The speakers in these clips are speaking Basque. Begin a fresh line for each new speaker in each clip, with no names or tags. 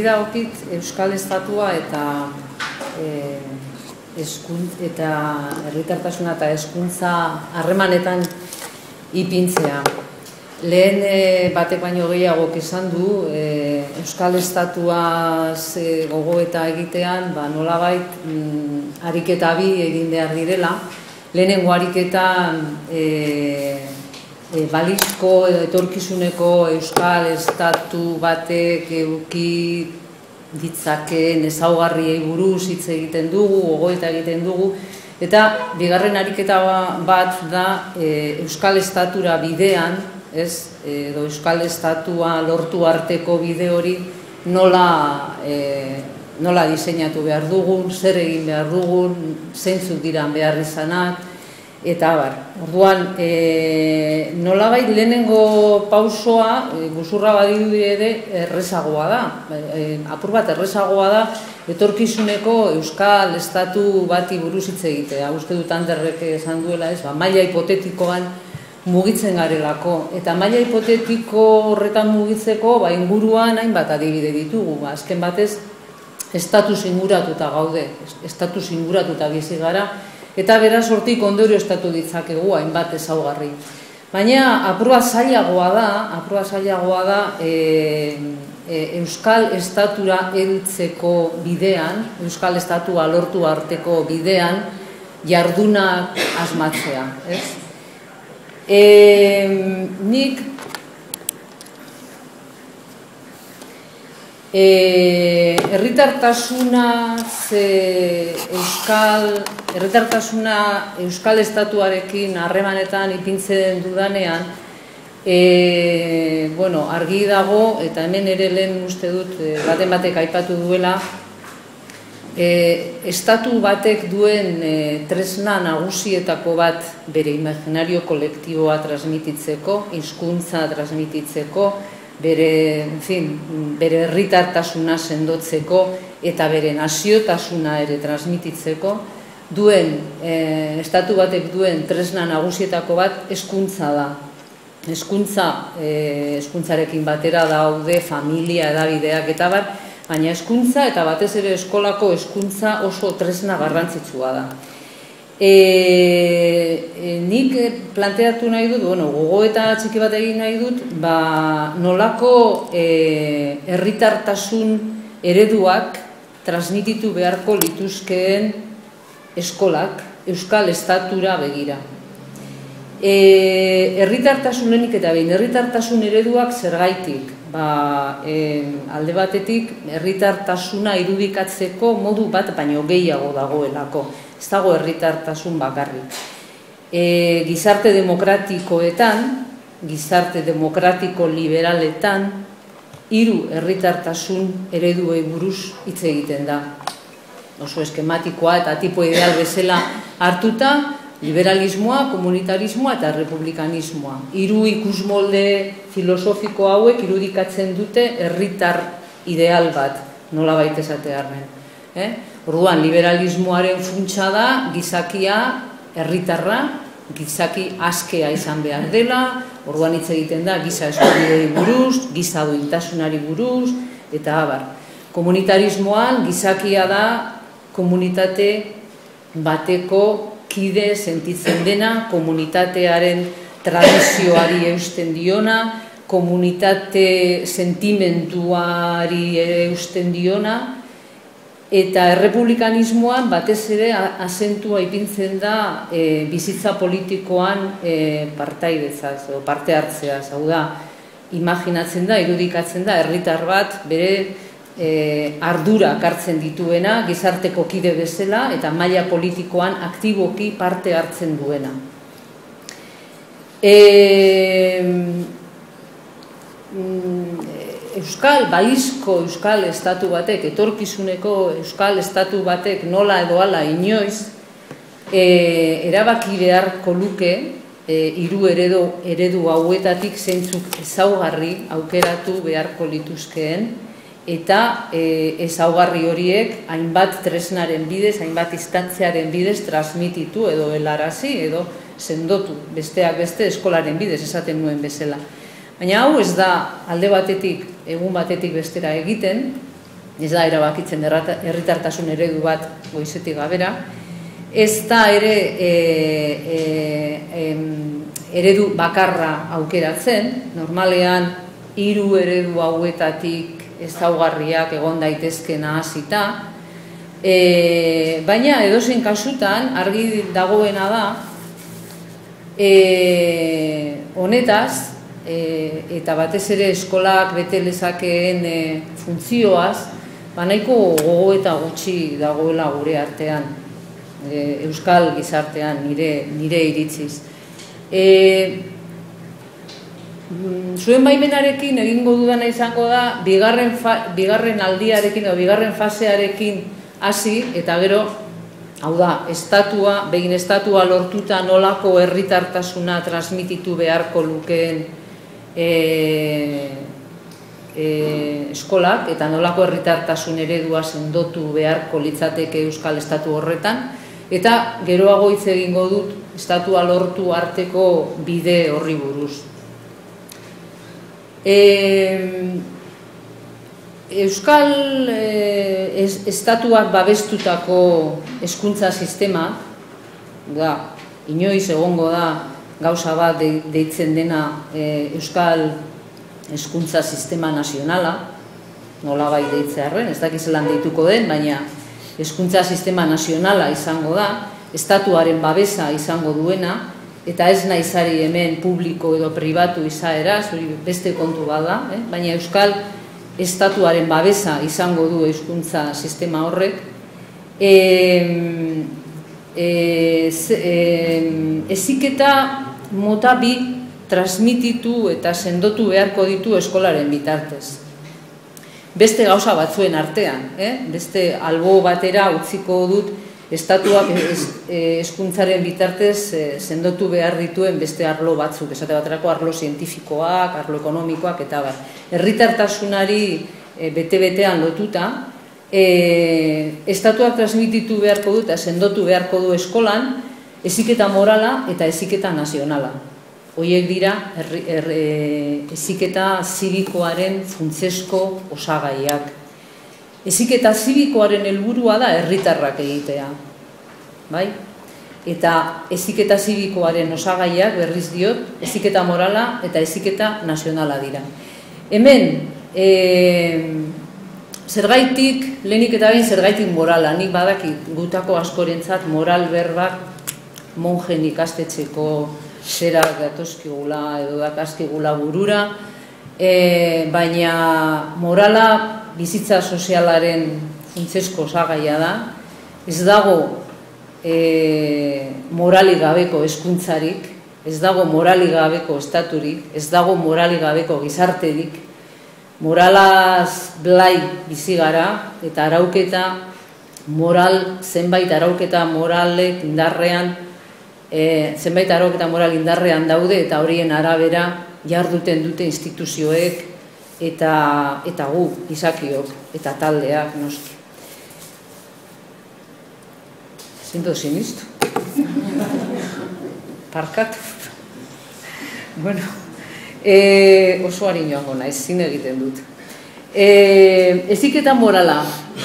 dagokit Euskal Estatua eta herritartasuna eta hezkuntza harremanetan ipintzea. Lehen batek baino gehiagok esan du, Euskal Estatuaz gogoeta egitean, nolabait ariketa bi egin behar direla. Lehenengo ariketan balizko etorkizuneko Euskal Estatu batek eduki ditzakeen ezaugarriei buruz hitz egiten dugu, gogoeta egiten dugu, eta bigarren ariketa bat da Euskal Estatura bidean, edo Euskal Estatua lortu arteko bide hori nola diseinatu behar dugun, zer egin behar dugun, zeintzuk diran behar izanak, eta abar. Orduan, nolabait lehenengo pausoa, guzurra badirudi ere, errezagoa da. Apur bat errezagoa da, etorkizuneko Euskal Estatu bati buruz hitz egitea. Uste dut Anderrek esan duela ez, maila hipotetikoan mugitzen garelako. Eta maila hipotetiko horretan mugitzeko, inguruan hainbat adibide ditugu. Azken batez, estatus inguratuta gaude, estatus inguratuta bizi gara, eta beraz hortik ondorio estatu ditzakegu hainbat ezaugarri. Baina apurua zailagoa da Euskal Estatura heltzeko bidean, Euskal Estatua lortu arteko bidean, jardunak asmatzea. Nik herritartasuna Euskal Estatuarekin harremanetan ipintzen dudanean, argi dago, eta hemen ere lehen uste dut baten batek aipatu duela, estatu batek duen tresna nagusietako bat bere imaginario kolektiboa transmititzeko, hizkuntza transmititzeko, bere herritartasuna sendotzeko eta bere naziotasuna ere transmititzeko, estatu batek duen tresna nagusietako bat hezkuntza da. Hezkuntzarekin batera daude familia, hedabideak eta bar, baina hezkuntza eta batez ere eskolako hezkuntza oso tresna garrantzitsua da. Nik planteatu nahi dut, gogoeta txiki bat egin nahi dut, nolako herritartasun ereduak transmititu beharko lituzkeen eskolak Euskal Estatura begira. Herritartasunenik eta behin, herritartasun ereduak zergaitik. Alde batetik, herritartasuna irudikatzeko modu bat baino gehiago dagoelako. Ez dago herritartasun bakarrik. Gizarte demokratikoetan, gizarte demokratiko liberaletan, 3 herritartasun ereduei buruz hitz egiten da. Oso eskematikoa eta tipo ideal bezala hartuta, liberalismoa, komunitarismoa eta republikanismoa. 3 ikusmolde filosofiko hauek irudikatzen dute herritar ideal bat, nolabait esatearren. Orduan, liberalismoaren funtsa da, gizakia, herritarra, gizaki askea izan behar dela, orduan hitz egiten da, giza eskubidei buruz, giza duintasunari buruz, eta abar. Komunitarismoan, gizakia da, komunitate bateko kide sentitzen dena, komunitatearen tradizioari eusten diona, komunitate sentimentuari eusten diona, eta errepublikanismoan batez ere azentua ipintzen da bizitza politikoan partaidezaz, parte hartzeaz, hau da, imaginatzen da, irudikatzen da, herritar bat bere ardurak hartzen dituena, gizarteko kide bezala, eta maila politikoan aktiboki parte hartzen duena. Balizko Euskal Estatu batek, etorkizuneko Euskal Estatu batek nola edo hala inoiz, erabaki beharko luke 3 eredu hauetatik zeintzuk ezaugarri aukeratu beharko lituzkeen, eta ezaugarri horiek hainbat tresnaren bidez, hainbat izkantzearen bidez transmititu edo helarazi edo sendotu, besteak beste eskolaren bidez esaten nuen bezala. Baina hau ez da alde batetik, egun batetik bestera egiten, ez da erabakitzen herritartasun eredu bat goizetik gabera, ez da ere eredu bakarra aukeratzen, normalean 3 eredu hauetatik ezaugarriak egon daitezke nahasita, baina edozein kasutan argi dagoena da honetaz, eta batez ere eskolak bete lezakeen funtzioaz, nahiko gogo eta gutxi dagoela gure artean, euskal gizartean nire iritziz. Zuen baimenarekin egingo dudana izango da, bigarren aldiarekin edo bigarren fasearekin hasi, eta gero, hau da, begin estatua lortuta nolako herritartasuna transmititu beharko lukeen eskolak, eta nolako herritartasun eredua sendotu beharko litzateke euskal estatu horretan, eta geroago hitz egingo dut estatua lortu arteko bide horri buruz. Euskal estatuak babestutako hezkuntza sistema, inoiz egongo da gauza bat deitzen dena euskal hezkuntza sistema nazionala, nolabai deitzearren, ez dakiz zelan deituko den, baina hezkuntza sistema nazionala izango da, estatuaren babesa izango duena, eta ez naizari hemen publiko edo pribatu izaera, beste kontu bada, baina euskal estatuaren babesa izango du hezkuntza sistema horrek, heziketa mota bi transmititu eta sendotu beharko ditu eskolaren bitartez. Beste gauza batzuen artean, beste albo batera utziko dut estatuak hezkuntzaren bitartez sendotu behar dituen beste arlo batzuk, esate baterako arlo zientifikoak, arlo ekonomikoak eta bar. Herritartasunari bete-betean lotuta, estatuak transmititu beharko du eta sendotu beharko du eskolan heziketa morala eta heziketa nazionala. Horiek dira heziketa zibikoaren funtsesko osagaiak. Heziketa zibikoaren helburua da herritarrak egitea. Eta heziketa zibikoaren osagaiak berriz diot, heziketa morala eta heziketa nazionala dira. Hemen, zergaitik, lehenik eta behin zergaitik morala, nik badakit gutako askorentzat moral berbak monjen ikastetxeko zerak datozkigula edo dakazkigula burura, baina morala bizitza sozialaren funtsesko osagaia da, ez dago moralik gabeko hezkuntzarik, ez dago moralik gabeko estaturik, ez dago moralik gabeko gizarterik, moralaz blai bizi gara eta arauketa moral, zenbait arauketa moralek indarrean, zenbait arauketa moral indarrean daude eta horien arabera jarduten dute instituzioek eta gu, izakiok, eta taldeak, noski. Zinto sinistu. Parkatu. Bueno, oso harinoago naiz, zin egiten dut. Heziketa morala.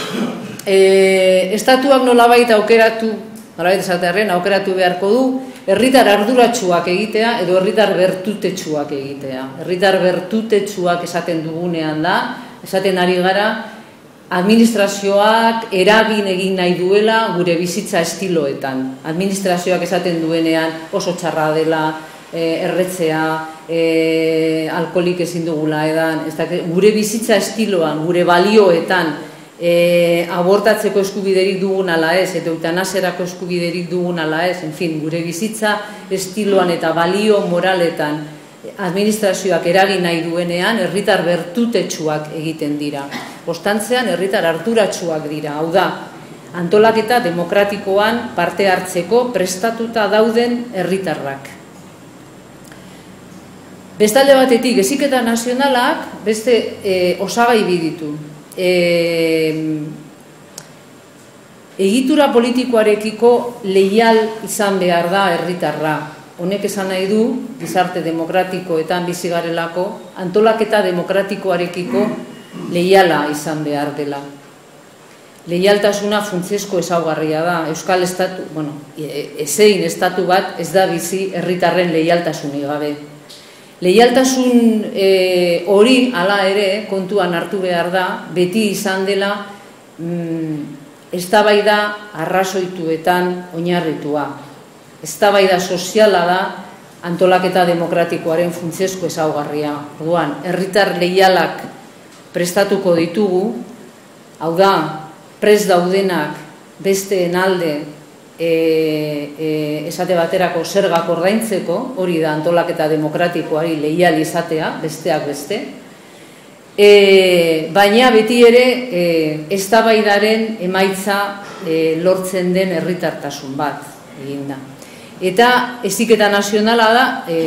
Estatuak nolabait aukeratu, nolabait esatearren, aukeratu beharko du, herritar arduratsuak egitea edo herritar bertutetsuak egitea. Herritar bertutetsuak esaten dugunean da, esaten ari gara, administrazioak eragin egin nahi duela gure bizitza estiloetan. Administrazioak esaten duenean oso txarra dela, erretzea, alkoholik ezin dugula edan, gure bizitza estiloan, gure balioetan, abortatzeko eskubiderik dugun ala ez, eta eutanaserako eskubiderik dugun ala ez, en fin, gure bizitza estiloan eta balio moraletan administrazioak eragin nahi duenean, herritar bertutetsuak egiten dira. Ostantzean, herritar arduratsuak dira, hau da, antolaketa demokratikoan parte hartzeko prestatuta dauden herritarrak. Bestalde batetik, heziketa nazionalak beste osagai bi ditu. Egitura politikoarekiko leial izan behar da herritarra. Honek esan nahi du, gizarte demokratikoetan bizi garelako, antolaketa demokratikoarekiko leiala izan behar dela. leialtasuna funtsezko ezaugarria da. Euskal estatu, ezein estatu bat ez da bizi herritarren leialtasunik gabe. Leialtasun hori, hala ere, kontuan hartu behar da, beti izan dela eztabaida arrazoituetan oinarritua. Eztabaida soziala da antolaketa demokratikoaren funtsezko ezaugarria. Orduan, herritar leialak prestatuko ditugu, hau da, prest daudenak besteen alde esate baterako zergak ordaintzeko, hori da antolaketa demokratikoari leial izatea, besteak beste, baina beti ere eztabaidaren emaitza lortzen den herritartasun bat egin da. Eta heziketa nazionala da,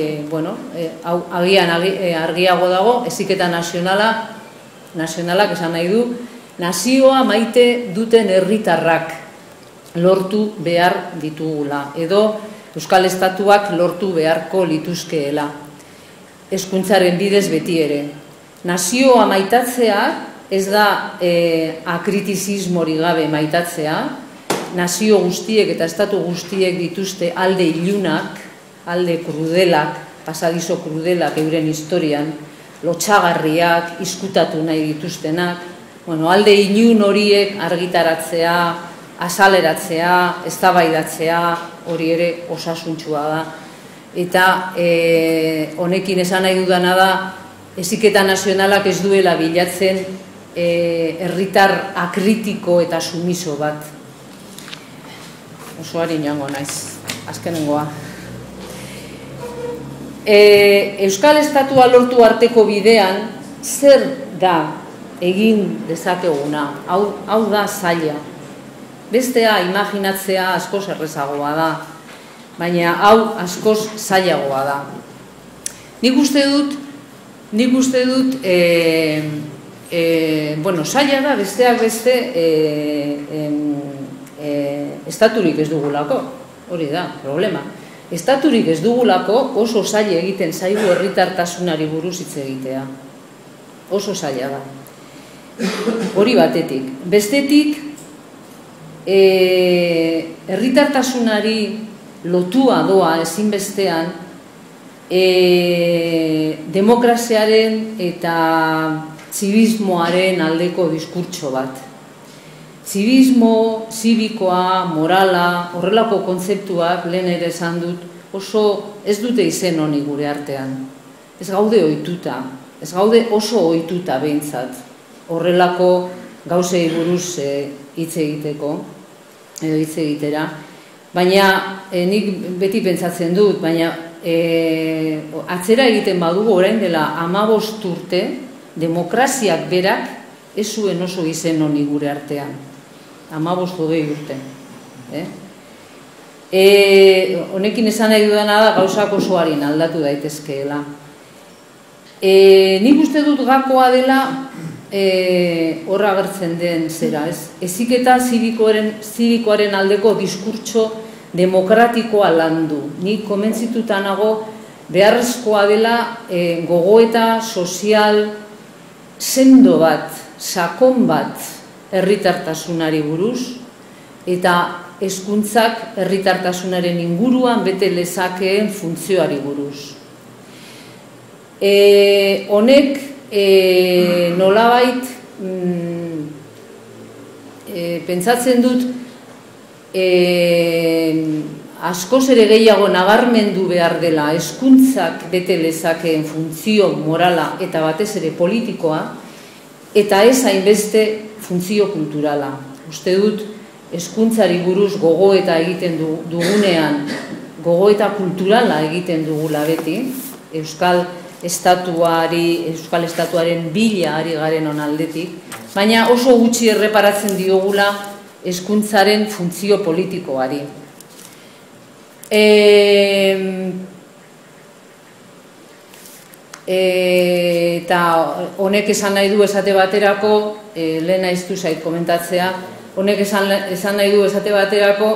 agian argiago dago, heziketa nazionalak esan nahi du, nazioa maite duten herritarrak lortu behar ditugula, edo Euskal Estatuak lortu beharko lituzkeela, hezkuntzaren bidez beti ere. Nazioa maitatzea ez da akritizismori gabe maitatzea, nazio guztiek eta estatu guztiek dituzte alde ilunak, alde krudelak, pasadizo krudelak euren historian, lotxagarriak, izkutatu nahi dituztenak, alde ilun horiek argitaratzea, azaleratzea, eztabaidatzea, hori ere osasuntsua da. Eta honekin esan nahi dudana da, heziketa nazionalak ez duela bilatzen herritar akritiko eta sumiso bat. Osoari joango naiz, azkenengoa. Euskal Estatua lortu arteko bidean, zer da egin dezakeguna? Hau da zaila. Bestea imaginatzea askoz errezagoa da, baina hau askoz zailagoa da. Nik uste dut, zaila da besteak beste estaturik ez dugulako, hori da, problema. Estaturik ez dugulako oso zaila egiten zaigu herritartasunari buruz hitz egitea. Oso zaila da. Hori batetik. Bestetik, herritartasunari lotua doa ezinbestean demokraziaren eta zibismoaren aldeko diskurtso bat. Zibismo, zibikoa, morala, horrelako kontzeptuak lehen ere esan dut, oso ez dute izen honi gure artean. Ez gaude ohituta, ez gaude oso ohituta behintzat, horrelako gauzei buruz hitz egiteko, edo hitz egitera. Baina, nik beti pentsatzen dut, baina atzera egiten badugu orain dela 15 urte, demokraziak berak ez zuen oso izen honi gure artean. 15-20 urte. Honekin esan nahi dudana da gauzak osoarin aldatu daitezkeela. Nik uste dut gakoa dela horra agertzen den zera, heziketa zibikoaren aldeko diskurtso demokratikoa landu. Nik komentzituta nago beharrezkoa dela gogoeta sozial sendo bat, sakon bat herritartasunari buruz, eta hezkuntzak herritartasunaren inguruan bete lezakeen funtzioari buruz. Honek nolabait pentsatzen dut askoz ere gehiago nabarmendu behar dela hezkuntzak bete lezakeen funtzio morala eta batez ere politikoa, eta ez hainbeste funtzio kulturala. Uste dut, hezkuntzari buruz gogoeta egiten dugunean, gogoeta kulturala egiten dugula beti, Euskal Estatuaren bila ari garen onaldetik, baina oso gutxi erreparatzen diogula hezkuntzaren funtzio politikoari. Eta honek esan nahi du esate baterako, lehen aiztu zait komentatzea, honek esan nahi du esate baterako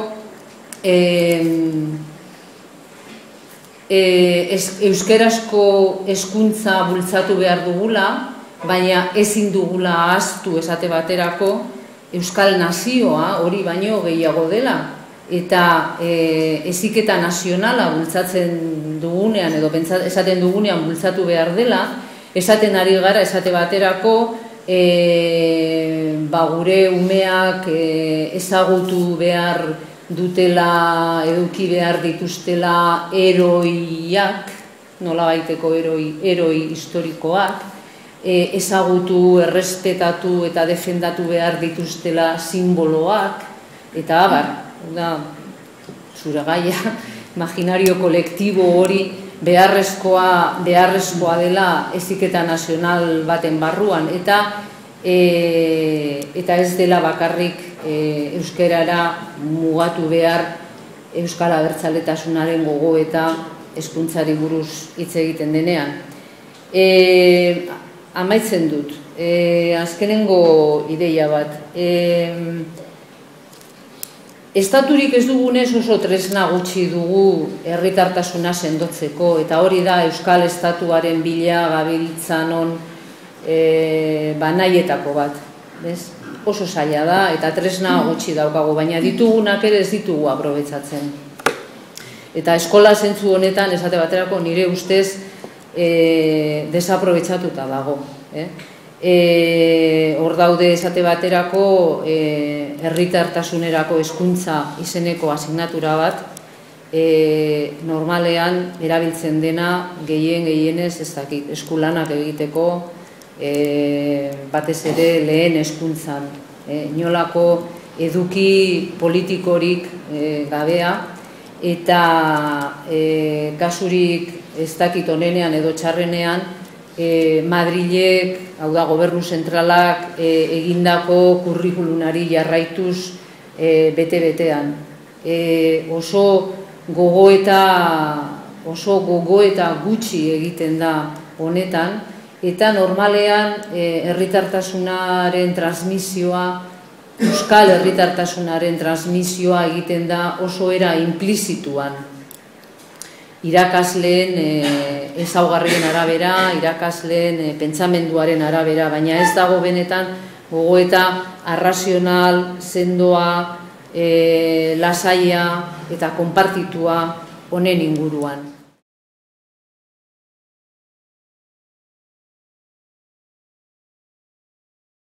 euskerazko hezkuntza bultzatu behar dugula, baina ezin dugula ahaztu esate baterako Euskal Nazioa hori baino gehiago dela, eta heziketa nazionala bultzatzen dugunean, edo esaten dugunean bultzatu behar dela, esaten ari gara, esate baterako, gure umeak ezagutu behar dutela, eduki behar dituztela heroiak, nolabaiteko heroi historikoak, ezagutu, errespetatu eta defendatu behar dituztela simboloak, eta abar, zure gaia, imaginario kolektibo hori beharrezkoa dela heziketa nazional baten barruan, eta ez dela bakarrik euskarara mugatu behar euskal abertzaletasunaren gogo eta hezkuntzari buruz hitz egiten denean. Amaitzen dut, azkenengo ideia bat. Estaturik ez dugunez oso tresna gutxi dugu herritartasuna sendotzeko, eta hori da Euskal Estatuaren bila gabiltzanon nahietako bat. Oso zaila da eta tresna gutxi daukagu, baina ditugunak ere ez ditugu aprobetxatzen. Eta eskola zentzu honetan, esate baterako, nire ustez desaprobetxatuta dago. Hor daude esate baterako herritartasunerako hezkuntza izeneko asignatura bat, normalean erabiltzen dena gehienez ez dakit, eskulanak egiteko, batez ere lehen hezkuntzan, inolako eduki politikorik gabea, eta kasurik ez dakit onenean edo txarrenean, Madrilek, hau da gobernu zentralak egindako kurrikulunari jarraituz bete-betean. Oso gogoeta gutxi egiten da honetan, eta normalean herritartasunaren transmisioa, euskal herritartasunaren transmisioa egiten da oso era inplizituan. Irakasleen ezaugarrien arabera, irakasleen pentsamenduaren arabera, baina ez dago benetan gogoeta arrazional, sendoa, lasaia eta konpartitua honen inguruan.